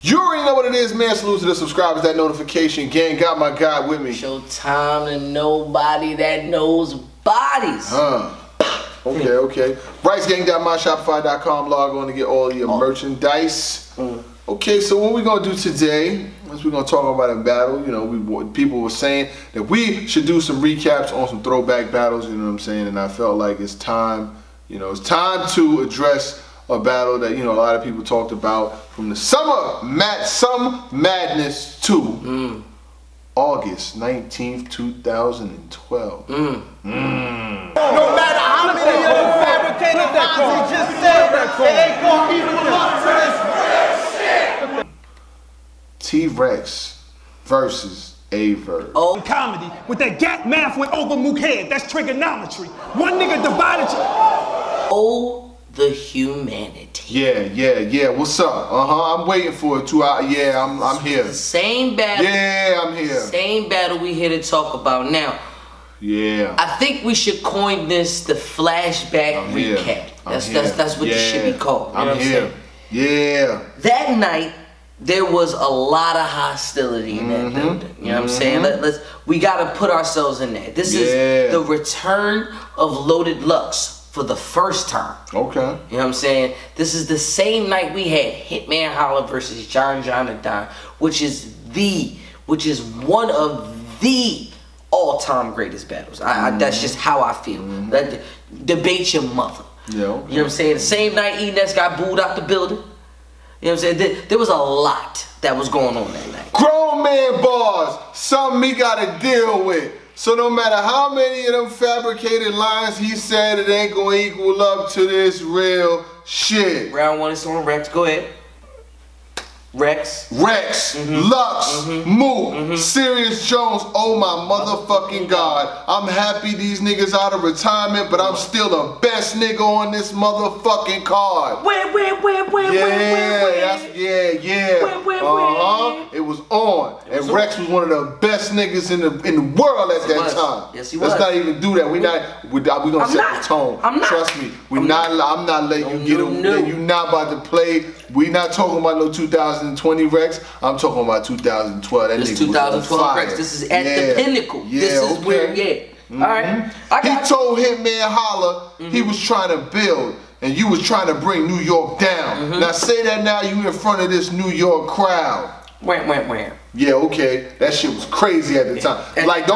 You already know what it is, man. Salute to the subscribers, that notification gang. Got my guy with me. Showtime and nobody that knows bodies. Okay. RiceGang.myshopify.com. Log on to get all your merchandise. Okay, so what we're gonna do today is we're gonna talk about a battle. You know, people were saying that we should do some recaps on some throwback battles. You know what I'm saying? And I felt like it's time. You know, it's time to address a battle that, you know, a lot of people talked about from the Summer Madness to August 19th, 2012. No matter how many of you fabricated lies he just said, it ain't gonna even up to this T-Rex versus Averb. Oh, comedy with that gap math with over Mukhead. That's trigonometry. One nigga divided you. Oh, the humanity. Yeah. What's up? I'm waiting for it. 2 hours. Yeah, I'm here. The same battle. Yeah, I'm here. Same battle we here to talk about now. Yeah. I think we should coin this the flashback recap. That's what this should be called. You know what I'm saying? Yeah. That night, there was a lot of hostility in that building. You know what I'm saying? We gotta put ourselves in there. This is the return of Loaded Lux for the first time. Okay. You know what I'm saying? This is the same night we had Hitman Holla versus John Jonathan, which is one of the all-time greatest battles. That's just how I feel. Debate your mother. Yeah. Okay. You know what I'm saying? The same night Enes got booed out the building. You know what I'm saying? There was a lot that was going on that night. Grown man bars, something he gotta deal with. So no matter how many of them fabricated lines he said, it ain't gonna equal up to this real shit. Round one is on Rex. Go ahead. Rex, Lux, Mook, Serious Jones. Oh my motherfucking God. I'm happy these niggas out of retirement, but I'm still the best nigga on this motherfucking card. Where? It was on. And Rex was one of the best niggas in the world at that time. Yes, he was. Let's not even do that. We gonna set the tone. I'm not. Trust me. I'm not letting you get away. You not about to play. We not talking about no 2020 Rex. I'm talking about 2012. That this nigga 2012 was on fire. Rex. This is at the pinnacle. This is where, Alright. He told Hitman Holla he was trying to build and you was trying to bring New York down. Now say that now you in front of this New York crowd. Wham. Yeah, okay. That shit was crazy at the time. Like,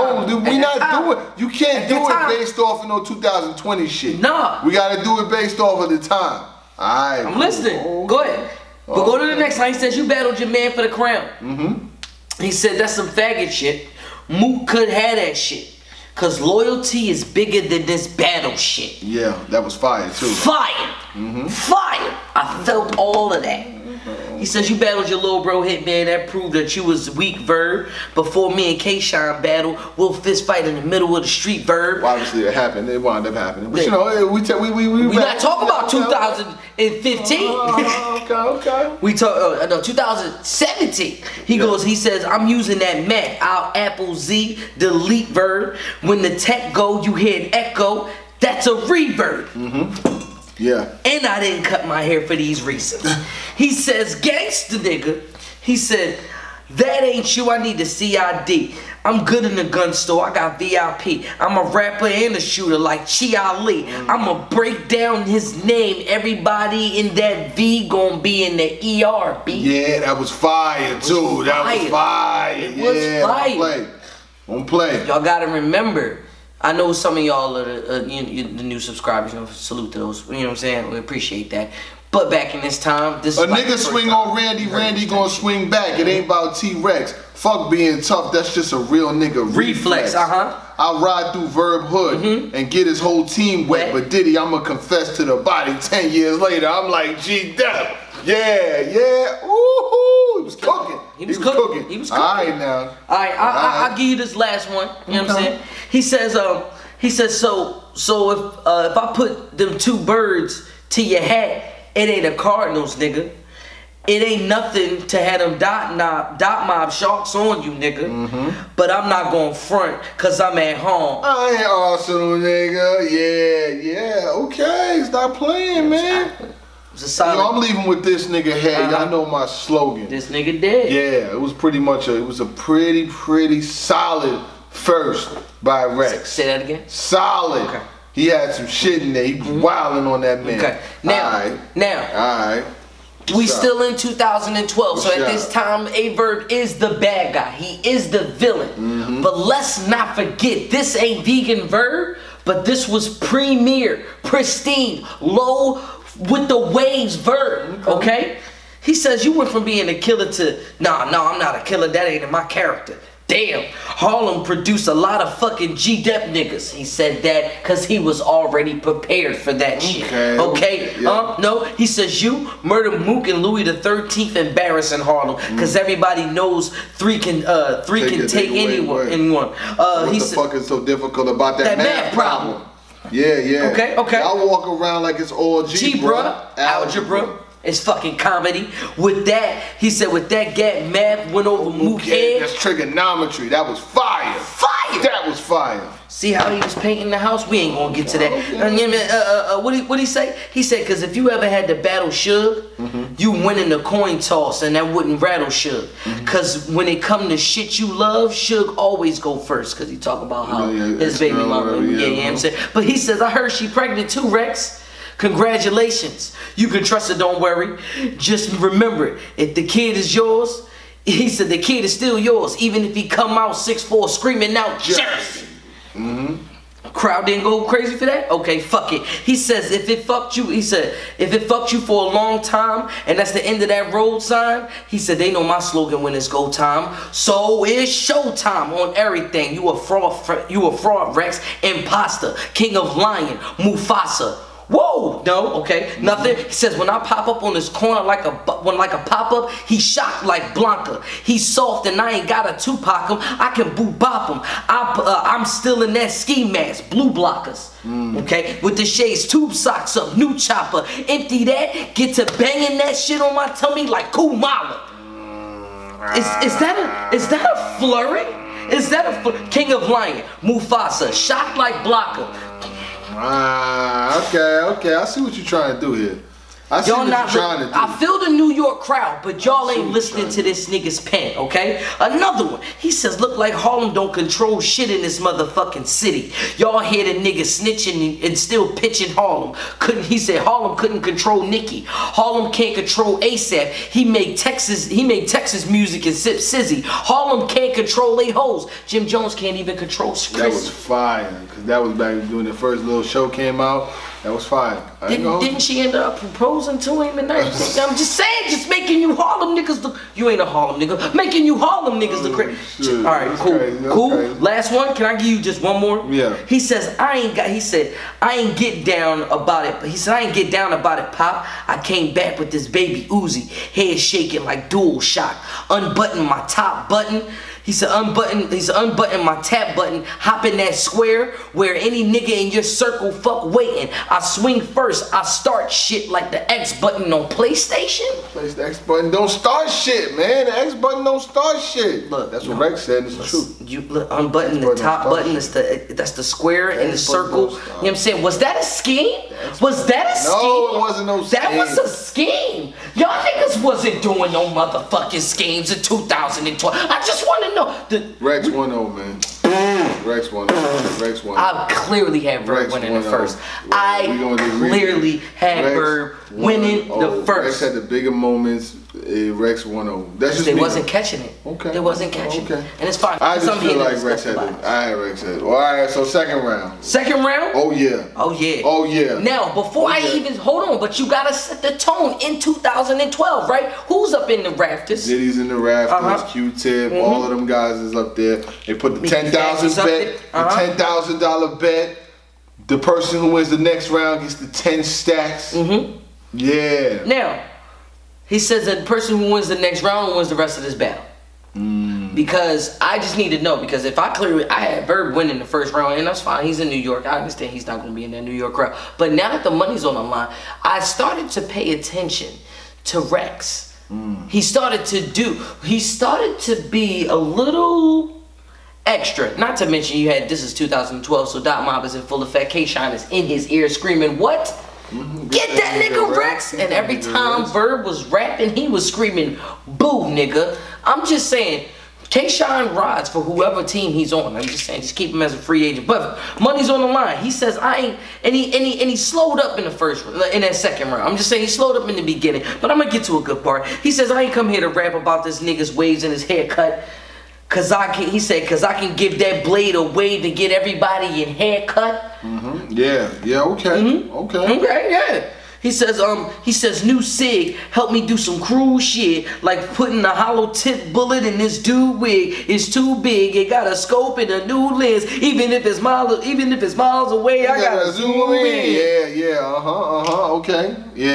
you can't do it based off of no 2020 shit. Nah. We gotta do it based off of the time. Alright. I'm listening. Go ahead. But go to the next line. He says you battled your man for the crown. He said that's some faggot shit. Mook could have that shit. Cause loyalty is bigger than this battle shit. Yeah, that was fire too. Fire. Fire. I felt all of that. He says you battled your little bro Hitman. That proved that you was weak, Verb. Before me and K-Shine battle, we'll fist fight in the middle of the street, Verb. Well, obviously it happened. It wound up happening. But you know, we not talking about 2015. Okay. We talk 2017. He says I'm using that Mac. I'll Apple Z delete Verb. When the tech go, you hear an echo. That's a reverb. Yeah. And I didn't cut my hair for these reasons. He says, gangsta nigga. He said, that ain't you, I need the CID. I'm good in the gun store, I got VIP. I'm a rapper and a shooter like Chi Ali. I'ma break down his name. Everybody in that V gon' be in the ER, B. Yeah, that was fire too. That was fire. It was fire. Don't play. Y'all gotta remember, I know some of y'all are the new subscribers. You know, salute to those. You know what I'm saying? We appreciate that. But back in this time, this a is like nigga swing on Randy gonna swing back. It ain't about T-Rex. Fuck being tough. That's just a real nigga reflex. I ride through Verb Hood and get his whole team wet. But Diddy, I'ma confess to the body 10 years later. I'm like G-Dep. Yeah. Ooh, he was cooking. He was cooking. All right now. All right, I'll give you this last one. You know what I'm saying? He says, so if I put them two birds to your hat, it ain't a Cardinals, nigga. It ain't nothing to have them dot mob sharks on you, nigga. But I'm not gonna front, cause I'm at home. I ain't Arsenal, nigga. Yeah. Okay, stop playing, man. was a solid. I'm leaving with this nigga head. Y'all know my slogan. This nigga dead. Yeah, it was pretty much it was a pretty solid first by Rex. Say that again. Solid. Okay. He had some shit in there. He was wilding on that man. Okay. Now, Alright. We still in 2012, so at this time, Averb is the bad guy. He is the villain. But let's not forget, this ain't Vegan Verb, but this was premier, pristine, low with the waves Verb, okay? He says you went from being a killer to, nah, I'm not a killer, that ain't in my character. Damn, Harlem produced a lot of fucking G-Dep niggas. He said that because he was already prepared for that shit. Okay? Yeah. No, he says you murder Mook and Louis the 13th embarrassing Harlem because everybody knows three can take anyone. What the fuck is so difficult about that math problem? Yeah. Okay. Y'all walk around like it's all G-Bruh. Algebra. It's fucking comedy. With that, he said, with that gap, math went over Mook head. That's trigonometry. That was fire. That was fire. See how he was painting the house? We ain't gonna get to that. What he say? He said, cause if you ever had to battle Suge, you win in the coin toss and that wouldn't rattle Suge. Cause when it come to shit you love, Suge always go first. Cause he talk about how his baby mama, you know what I'm saying? But he says, I heard she pregnant too, Rex. Congratulations. You can trust her, don't worry. Just remember, if the kid is yours, he said the kid is still yours, even if he come out 6'4" screaming out Jersey. Crowd didn't go crazy for that? Okay, fuck it. He says if it fucked you, he said, if it fucked you for a long time and that's the end of that road sign, he said they know my slogan when it's go time. So it's showtime on everything. You a fraud, Rex, imposter, king of lion, Mufasa. Whoa, no, okay, nothing. He says when I pop up on this corner like a pop-up, he shocked like Blanca. He's soft and I ain't gotta Tupac him. I can boot bop him. I'm still in that ski mask, blue blockers. Okay, with the shades, tube socks up, new chopper. Empty that, get to banging that shit on my tummy like Kumala. Is that a flurry? Is that a King of Lion, Mufasa, shocked like Blanca. Okay. I see what you're trying to do here. I feel the New York crowd, but y'all ain't listening to this nigga's pen, okay? Another one. He says, look like Harlem don't control shit in this motherfucking city. Y'all hear the nigga snitching and still pitching Harlem. He said Harlem couldn't control Nicki. Harlem can't control ASAP. He made Texas music and sip Sizzy. Harlem can't control they hoes. Jim Jones can't even control Chris. That was fire, because that was back when the first little show came out. That was fire. Didn't she end up proposing to him and everything? I'm just saying, just making you Harlem niggas look. You ain't a Harlem nigga. Making you Harlem niggas look crazy. All right, cool. Last one. Can I give you just one more? Yeah. He says I ain't get down about it. He said I ain't get down about it, Pop. I came back with this baby Uzi, head shaking like dual shock. Unbutton my top button. He said unbutton my tap button, hop in that square where any nigga in your circle fuck waiting. I swing first, I start shit like the X button on PlayStation. The X button don't start shit, man. The X button don't start shit. Look, that's what Rex said, it's true. You unbutton the top button, that's the square in the circle. You know what I'm saying? Was that a scheme? Was that a scheme? No, it wasn't no scheme. That was a scheme. Y'all niggas wasn't doing no motherfucking schemes in 2012. I just want to know. Rex 1-0, man. Rex 1-0. I clearly had Verb winning the first. I clearly had Verb winning the first. Rex had the bigger moments. Rex 1-0. That's just they me. wasn't catching it. Okay. They wasn't catching it. And it's fine. I just feel like Rex had it. I had Rex had it. All right, so second round. Second round? Oh, yeah. Oh, yeah. Oh, yeah. Now, before I even, hold on, but you gotta set the tone in 2012, right? Who's up in the rafters? Diddy's in the rafters, Q-Tip, all of them guys is up there. They put the $10,000 bet, the $10,000 bet. The person who wins the next round gets the 10 stacks. Yeah. Now, he says that the person who wins the next round wins the rest of this battle. Because I just need to know, because if I had Verb winning the first round, and that's fine, he's in New York, I understand he's not going to be in that New York crowd. But now that the money's on the line, I started to pay attention to Rex. He started to be a little extra. Not to mention this is 2012, so Dot Mob is in full effect. K-Shine is in his ear screaming, what? Get that nigga Rex. And every time Verb was rapping, he was screaming, boo, nigga. I'm just saying, K-Shine rides for whoever team he's on. I'm just saying, just keep him as a free agent. But money's on the line. He says, I ain't, and he slowed up in that second round. I'm just saying, he slowed up in the beginning. But I'm gonna get to a good part. He says, I ain't come here to rap about this nigga's waves and his haircut. Cause I can give that blade a wave to get everybody in haircut. Yeah, okay. Okay, yeah. He says, new Sig, help me do some cruel shit, like putting a hollow tip bullet in this dude wig. It's too big, it got a scope and a new lens. Even if it's miles away, I gotta zoom in. Yeah, okay.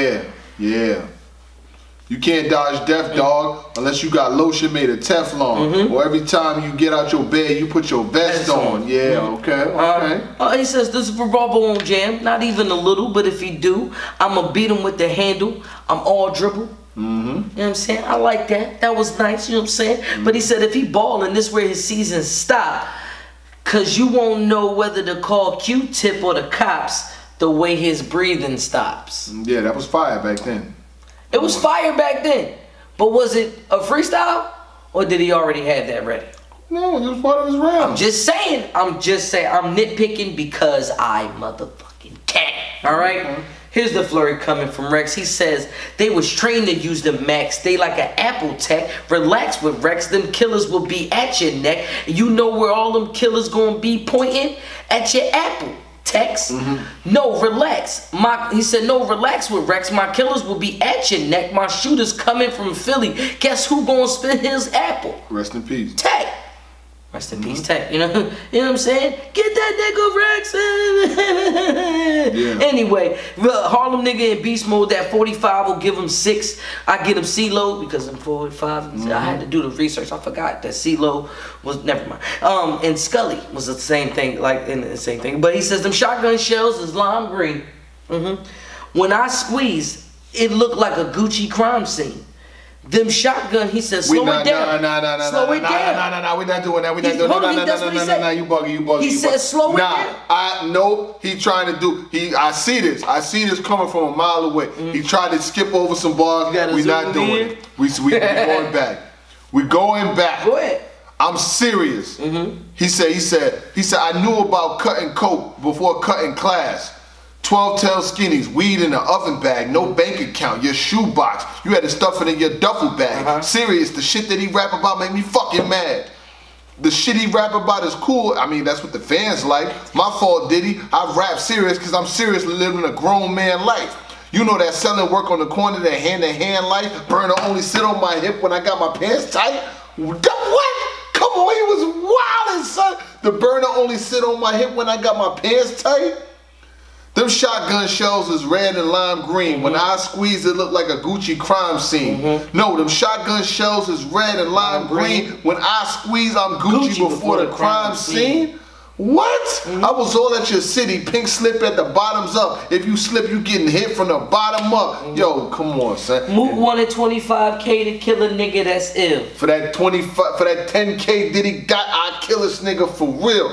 Yeah. You can't dodge death, dog, unless you got lotion made of Teflon. Or every time you get out your bed, you put your vest on. Yeah, okay. He says, this revolver won't jam, not even a little, but if he do, I'ma beat him with the handle. I'm all dribble. You know what I'm saying? I like that. That was nice, you know what I'm saying? But he said if he ballin', this where his season stop. Cause you won't know whether to call Q-Tip or the cops the way his breathing stops. Yeah, that was fire back then. It was fire back then, but was it a freestyle or did he already have that ready? No, it was part of his round. I'm just saying, I'm nitpicking because I motherfucking can. All right? Here's the flurry coming from Rex. He says, they was trained to use the max. They like an Apple tech. Relax with Rex. Them killers will be at your neck. You know where all them killers gonna be pointing? At your Apple. Text. No, relax. He said, no, relax with Rex. My killers will be at your neck. My shooters coming from Philly. Guess who gonna spin his apple? Rest in peace. Tech. Rest in peace, Tech. You know what I'm saying? Get that nigga Rex. Yeah. Anyway, Harlem nigga in beast mode. That 45 will give him 6. I get him C-Lo because I'm 45. I had to do the research. I forgot that C-Lo was, never mind. And Scully was the same thing, But he says them shotgun shells is lime green. When I squeeze, it looked like a Gucci crime scene. Them shotgun, he says, slow it down. Slow it down. No, we're not doing that. We're not doing that. No, you bugging. He says, slow it down. No, he trying to do, I see this coming from a mile away. He tried to skip over some bars. We're not doing it. We're going back. We're going back. Go ahead. I'm serious. He said, I knew about cutting coke before cutting class. 12-tail skinnies, weed in an oven bag, no bank account, your shoebox. You had to stuff it in your duffel bag. Serious, the shit that he rap about make me fucking mad. The shit he rap about is cool. I mean, that's what the fans like. My fault, Diddy. I rap serious because I'm seriously living a grown man life. You know that selling work on the corner, that hand-to-hand life. Burner only sit on my hip when I got my pants tight. What? Come on, he was wildin', son. The burner only sit on my hip when I got my pants tight. Them shotgun shells is red and lime green. When I squeeze, it look like a Gucci crime scene. No, them shotgun shells is red and lime green. When I squeeze, I'm Gucci before the crime scene. What? I was all at your city. Pink slip at the bottoms up. If you slip, you getting hit from the bottom up. Yo, come on, son. Moot wanted 25K to kill a nigga that's ill. For that 10K Diddy got, I kill this nigga for real.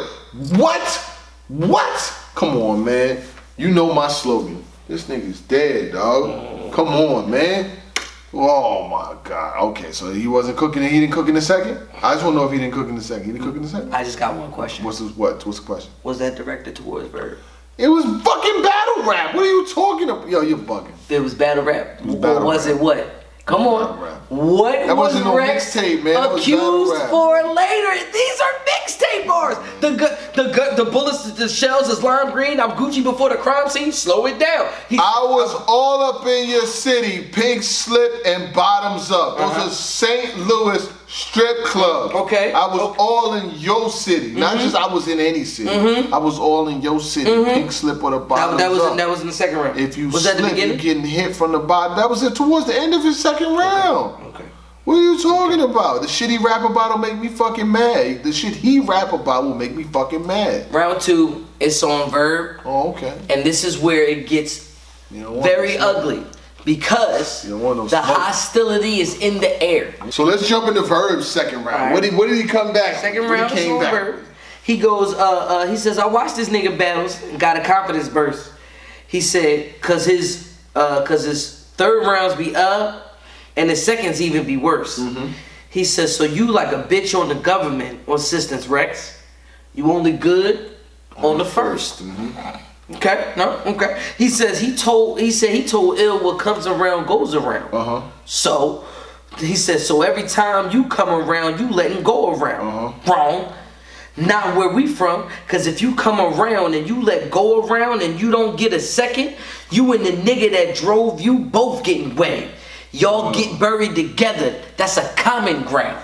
What? Come on, man. You know my slogan. This nigga's dead, dog. Come on, man. Oh my God. Okay, so he wasn't cooking. He didn't cook in the second. I just want to know if he didn't cook in the second. He didn't cook in the second. I just got one question. What's the question? Was that directed towards Verb? It was fucking battle rap. What are you talking about? Yo, you're bugging. It was battle rap. Or was it what? Come on. What that was no Rex mixtape, man. accused for later? These are mixtape bars. The bullets, the shells is lime green. I'm Gucci before the crime scene. Slow it down. I was all up in your city. Pink slip and bottoms up. Those are St. Louis strip club. Okay. I was all in your city. Not just I was in any city. I was all in your city. Pink slip or the bottoms up. That was in the second round. If you was slip, that the beginning? you're getting hit from the bottom. That was it towards the end of his second round. Okay. What are you talking about? The shit he rap about will make me fucking mad. The shit he rap about will make me fucking mad. Round 2 is on Verb. Oh, okay. And this is where it gets very ugly. Because the hostility is in the air. So let's jump into Verb's second round. Right. What did he come back? Second round is on Verb. He goes, he says, I watched this nigga battles and got a confidence burst. He said, cause his third rounds be up, and the seconds even be worse. He says, so you like a bitch on the government or assistance, Rex. You only good on the first. Okay, no, okay. He said he told Ill what comes around goes around. So he says, so every time you come around, you letting go around. Wrong. Not where we from, cause if you come around and you let go around and you don't get a second, you and the nigga that drove you both getting wet. Y'all get buried together. That's a common ground.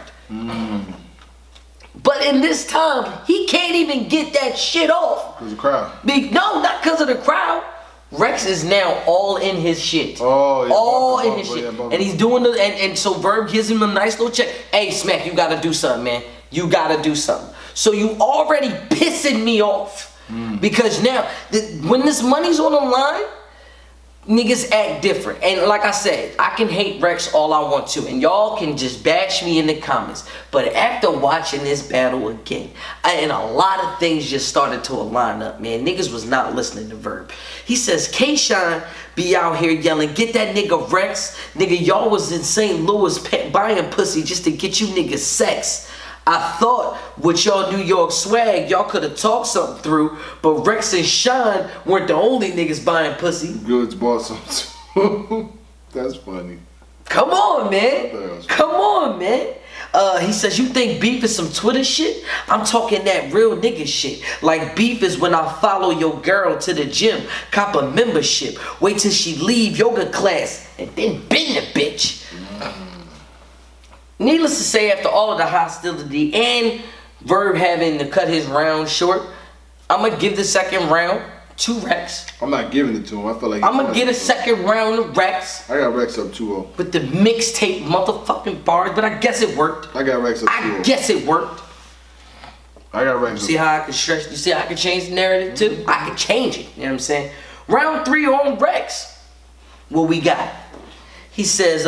But in this time, he can't even get that shit off. Because of the crowd. No, not because of the crowd. Rex is now all in his shit. Oh, yeah, all in his shit. And he's doing the and so Verb gives him a nice little check. Hey, Smack, you gotta do something, man. You gotta do something. So you already pissing me off. Because now, when this money's on the line, niggas act different. And like I said, I can hate Rex all I want to, and y'all can just bash me in the comments. But after watching this battle again, and a lot of things just started to align up, man. Niggas was not listening to Verb. He says, K-Shine be out here yelling, get that nigga Rex. Nigga, y'all was in St. Louis buying pussy just to get you niggas sex. I thought with y'all New York swag, y'all could have talked something through, but Rex and Shine weren't the only niggas buying pussy. Goods bought some too. That's funny. Come on, man. Come on, man. He says, you think beef is some Twitter shit? I'm talking that real nigga shit. Like beef is when I follow your girl to the gym, cop a membership, wait till she leave yoga class, and then bend the bitch. Needless to say, after all of the hostility and Verb having to cut his round short, I'm going to give the second round to Rex. I'm not giving it to him. I feel like I'm going to get a second round to Rex. I got Rex up 2-0. With the mixtape motherfucking bars, but I guess it worked. I got Rex up 2-0. I guess it worked. I got Rex up. See how I can stretch? You see how I can change the narrative too? I can change it. You know what I'm saying? Round 3 on Rex. What we got? He says,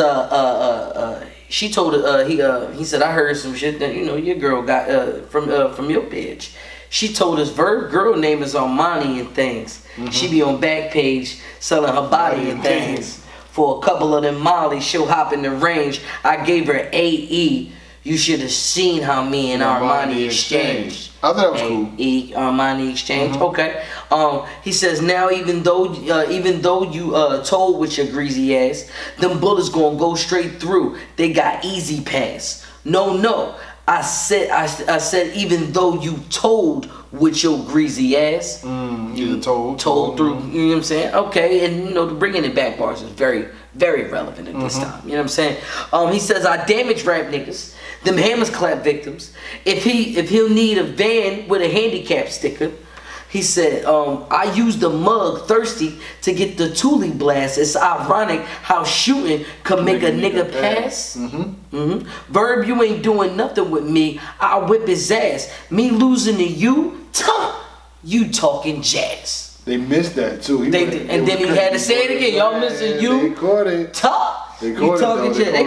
she told he said, I heard some shit that, you know, your girl got from your bitch. She told us Verb girl name is Armani and things. She be on Backpage selling her body and things. For a couple of them Molly, she'll hop in the range. I gave her AE. You should have seen how me and Armani exchanged. I thought that was cool. Armani exchange. Okay. He says now even though you told with your greasy ass, them bullets gonna go straight through. They got easy pass. No. I said even though you told with your greasy ass. You told through. You know what I'm saying? Okay, and you know the bringing it back bars is very, very relevant at this time. You know what I'm saying? He says I damage rap niggas. Them hammers clap victims. If he'll need a van with a handicap sticker, he said, I used the mug thirsty to get the Thule blast. It's ironic how shooting could make a nigga pass. Verb, you ain't doing nothing with me. I'll whip his ass. Me losing to you, you talking jazz. They missed that too. And then he had to say it again. Y'all missing you. They caught it. Talk. They caught it. They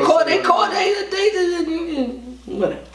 whatever.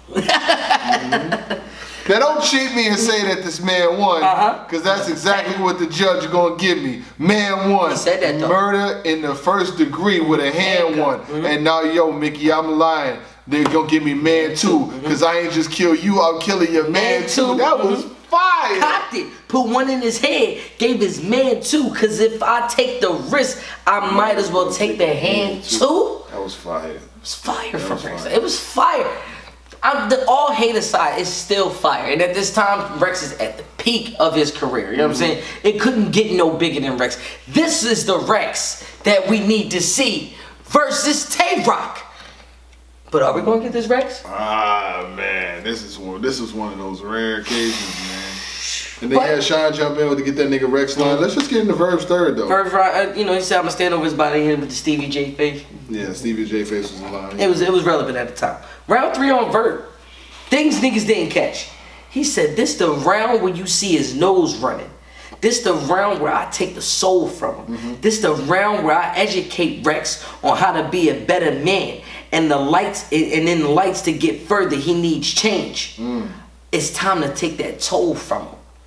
Now don't cheat me and say that this man won, because that's exactly what the judge is gonna give me. Man won. He said that though. Murder in the first degree with a handgun. And now, yo, Mickey, I'm lying. They're gonna give me man 2, because I ain't just kill you, I'm killing your man 2. That was fire. Cocked it, put one in his head, gave his man 2, because if I take the risk, I might as well take the hand too. That was fire. It was fire from Rex. It was fire. All hate aside, it's still fire. And at this time, Rex is at the peak of his career. You know what I'm saying? It couldn't get no bigger than Rex. This is the Rex that we need to see versus Tay-Rock. But are we going to get this Rex? Ah, man. This is one of those rare occasions, man. And they had Sean jump in to get that nigga Rex line. Let's just get into Verb's third, though. Verb, you know, he said, I'm going to stand over his body here with the Stevie J face. Yeah, Stevie J face was a line. It was relevant at the time. Round 3 on Verb. Things niggas didn't catch. He said, this the round where you see his nose running. This the round where I take the soul from him. This the round where I educate Rex on how to be a better man. And the lights to get further, he needs change. It's time to take that toll from him.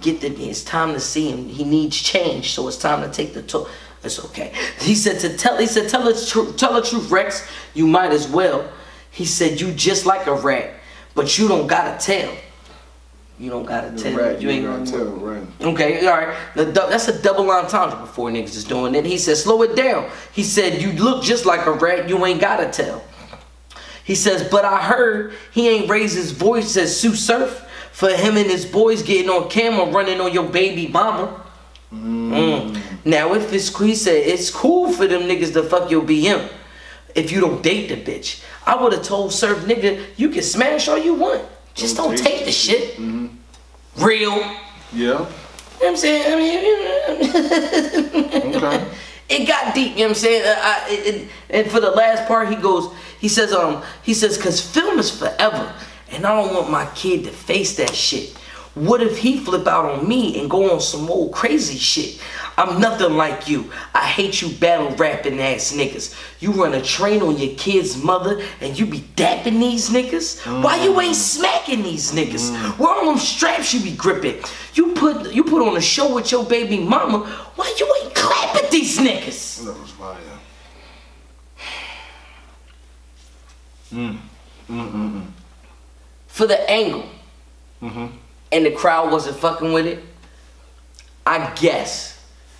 it's time to see him. He needs change, so it's time to take the toll. It's okay. He said tell the truth, Rex. You might as well. He said you just like a rat, but you don't gotta tell. You don't gotta tell. Rat, you ain't gonna tell, right? Okay, all right. That's a double entendre before niggas is doing it. He said slow it down. He said you look just like a rat. You ain't gotta tell. He says, but I heard he ain't raised his voice as Sue Surf for him and his boys getting on camera running on your baby mama. Now if it's cool, he said it's cool for them niggas to fuck your BM if you don't date the bitch. I would have told Surf, nigga, you can smash all you want. Just don't take the shit. Real. Yeah. You know what I'm saying? Okay. It got deep, you know what I'm saying? And for the last part, he says, cause film is forever, and I don't want my kid to face that shit. What if he flip out on me and go on some old crazy shit? I'm nothing like you. I hate you battle rapping ass niggas. You run a train on your kid's mother and you be dapping these niggas? Why you ain't smacking these niggas? Where all them straps you be gripping? You put on a show with your baby mama. Why you ain't clapping these niggas? That was fire. For the angle. And the crowd wasn't fucking with it. I guess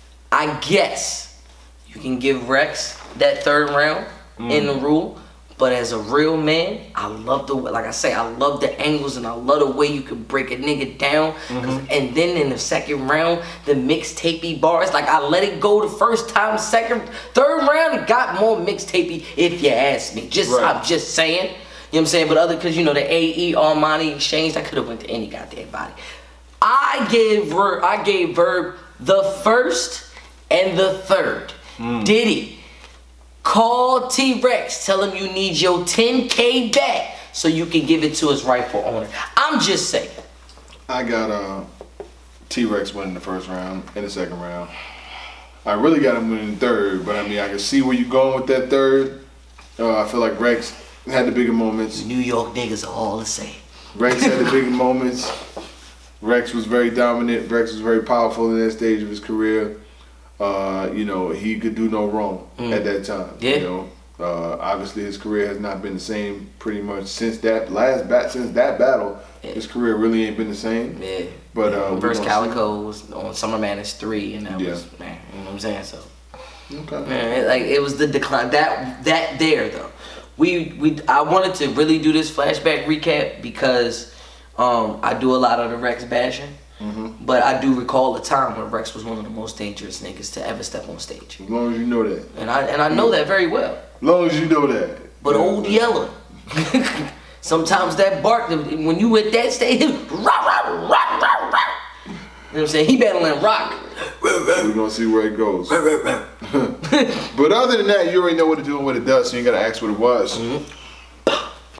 you can give Rex that third round in the rule, but as a real man, I love the way, like I say, I love the angles and I love the way you can break a nigga down. And then in the second round, the mixtapey bars, like I let it go the first time, third round, it got more mixtapey if you ask me. I'm just saying. You know what I'm saying? But other, cause you know the AE Armani exchange, I could have went to any goddamn body. I gave Verb the first and the third. Diddy, call T-Rex, tell him you need your 10K back so you can give it to his rightful owner. I'm just saying. I got T-Rex winning the first round and the second round. I really got him winning the third, but I mean I can see where you're going with that third. I feel like Rex had the bigger moments. New York niggas are all the same. Rex had the bigger moments. Rex was very dominant. Rex was very powerful in that stage of his career. You know, he could do no wrong at that time. Yeah. You know, obviously his career has not been the same pretty much since that battle. Yeah. His career really ain't been the same. Yeah. But Verse Calico was on Summer Madness 3, and that was, man, you know what I'm saying? So, okay. Man, like it was the decline that there though. I wanted to really do this flashback recap because I do a lot of the Rex bashing, but I do recall a time when Rex was one of the most dangerous niggas to ever step on stage. As long as you know that. And I know that very well. As long as you know that. But Old Yeller, sometimes that bark, when you at that stage, rah, rah, rah, rah, rah. You know what I'm saying? He battling rock. We're gonna see where it goes. But other than that, you already know what to do and what it does, so you ain't gotta ask what it was.